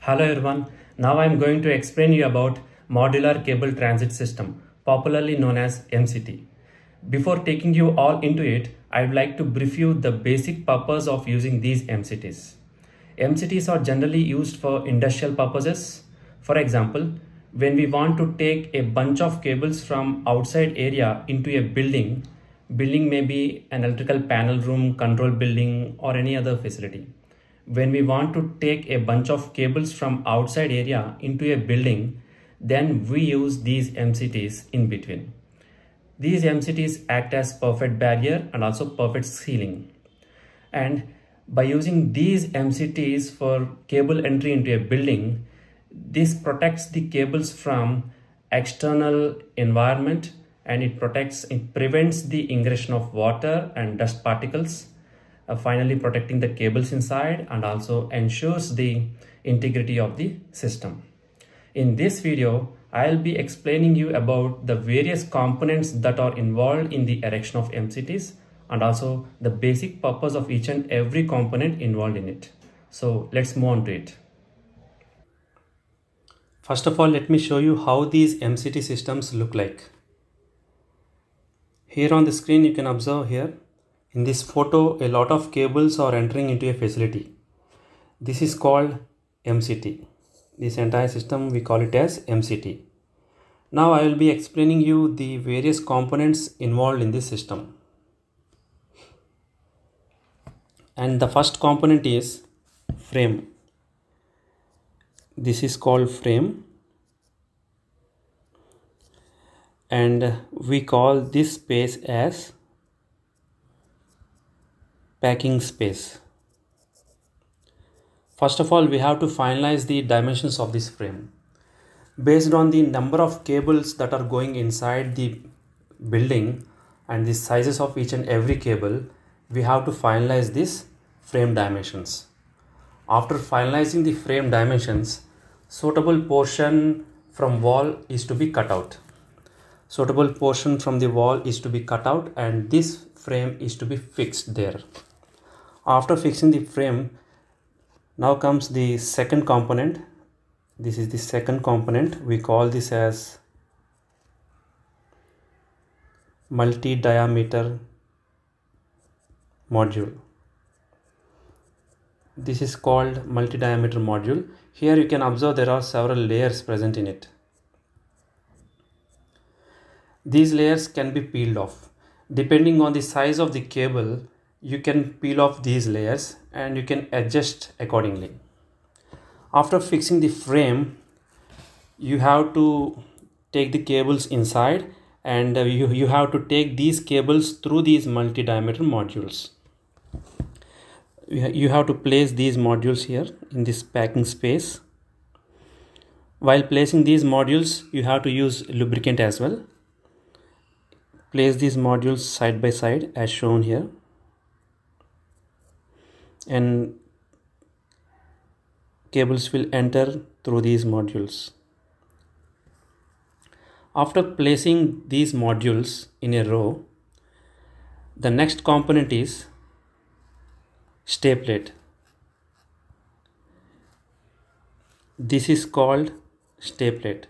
Hello everyone, now I am going to explain you about Modular Cable Transit System, popularly known as MCT. Before taking you all into it, I would like to brief you the basic purpose of using these MCTs. MCTs are generally used for industrial purposes. For example, when we want to take a bunch of cables from outside area into a building may be an electrical panel room, control building, or any other facility. When we want to take a bunch of cables from outside area into a building, then we use these MCTs in between. These MCTs act as perfect barrier and also perfect sealing. And by using these MCTs for cable entry into a building, this protects the cables from external environment, and it prevents the ingression of water and dust particles, finally protecting the cables inside, and also ensures the integrity of the system. In this video, I'll be explaining you about the various components that are involved in the erection of MCTs and also the basic purpose of each and every component involved in it. So let's move on to it. First of all, let me show you how these MCT systems look like. Here on the screen you can observe here, in this photo, a lot of cables are entering into a facility. This is called MCT. This entire system we call it as MCT. Now I will be explaining you the various components involved in this system. And the first component is frame. This is called frame, and we call this space as packing space. First of all, we have to finalize the dimensions of this frame. Based on the number of cables that are going inside the building and the sizes of each and every cable, we have to finalize this frame dimensions. After finalizing the frame dimensions, suitable portion from wall is to be cut out. Suitable portion from the wall is to be cut out, and this frame is to be fixed there. After fixing the frame, now comes the second component. This is the second component. We call this as multi-diameter module. This is called multi-diameter module. Here you can observe there are several layers present in it. These layers can be peeled off. Depending on the size of the cable, you can peel off these layers and you can adjust accordingly. After fixing the frame, you have to take the cables inside, and you have to take these cables through these multi-diameter modules. You have to place these modules here in this packing space. While placing these modules, you have to use lubricant as well. Place these modules side by side as shown here, and cables will enter through these modules. After placing these modules in a row, the next component is stay plate. This is called stay plate.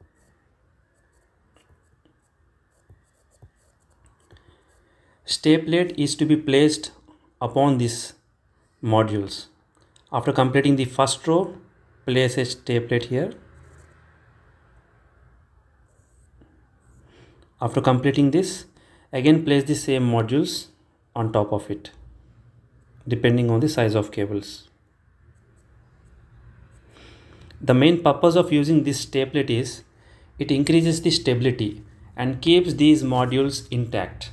Stay plate is to be placed upon these modules. After completing the first row, place a stay plate here. After completing this, again place the same modules on top of it, depending on the size of cables. The main purpose of using this stay plate is it increases the stability and keeps these modules intact.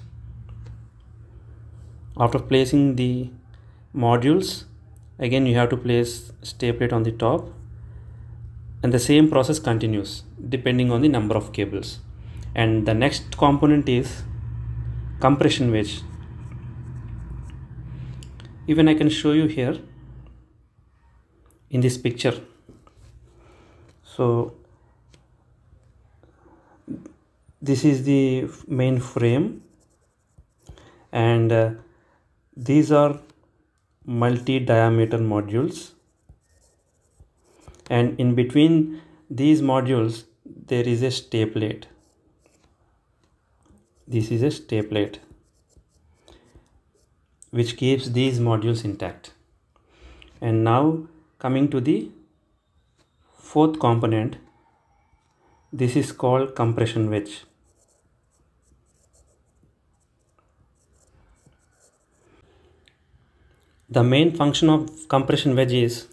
After placing the modules, again you have to place stay plate on the top, and the same process continues depending on the number of cables. And the next component is compression wedge. Even I can show you here in this picture. So this is the main frame, and these are multi-diameter modules. and in between these modules there is a stay plate. This is a stay plate which keeps these modules intact. And now coming to the fourth component, this is called compression wedge. The main function of compression wedge is,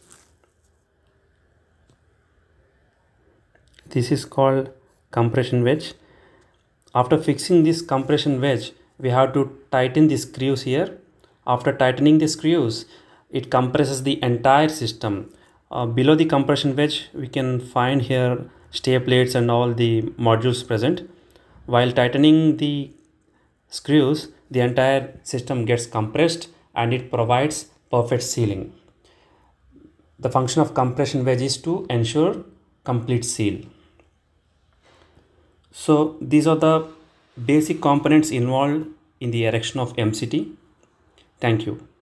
this is called compression wedge. After fixing this compression wedge, we have to tighten the screws here. After tightening the screws, it compresses the entire system. Below the compression wedge, we can find here stay plates and all the modules present. While tightening the screws, the entire system gets compressed and it provides perfect sealing. The function of compression wedge is to ensure complete seal. So these are the basic components involved in the erection of MCT. Thank you.